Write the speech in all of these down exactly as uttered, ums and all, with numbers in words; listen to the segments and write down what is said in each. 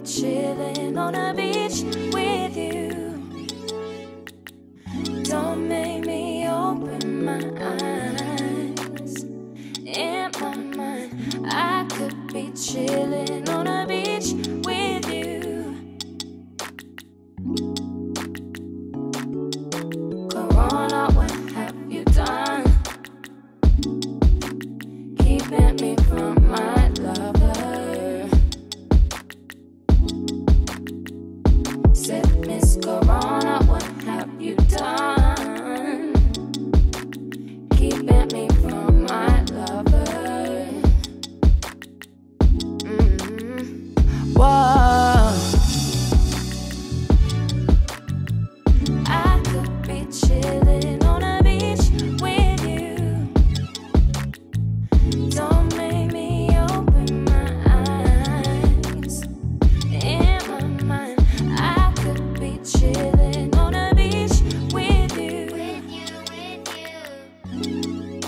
chilling on a beach with you. Don't make me open my eyes. In my mind, I could be chilling on a beach with you. Corona, what have you done? Keeping me from my lover. Said, Miss Corona, what have you done? Keeping me from my lover. Mm-hmm. Whoa. I could be chilling on a beach with you. Don't make me open my eyes. In my mind, I could be chilling on a beach with you. With you, with you.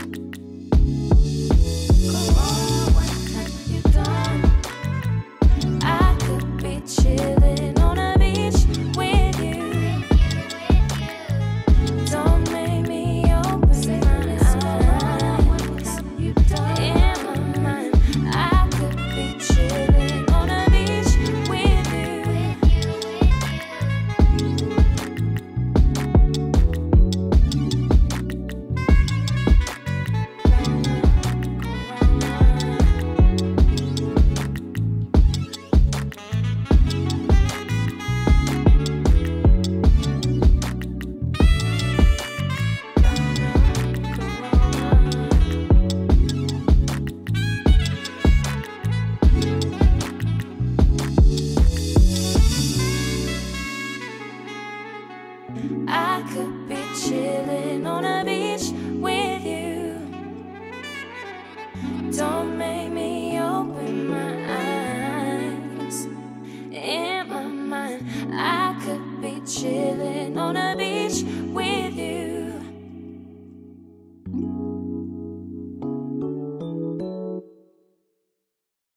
Come on, what have you done? I could be chilling on a beach with you. Don't make me open my eyes. In my mind, I could be chilling on a beach with you. I could be chilling on a beach with you. Don't make me open my eyes. In my mind, I could be chilling on a beach with you.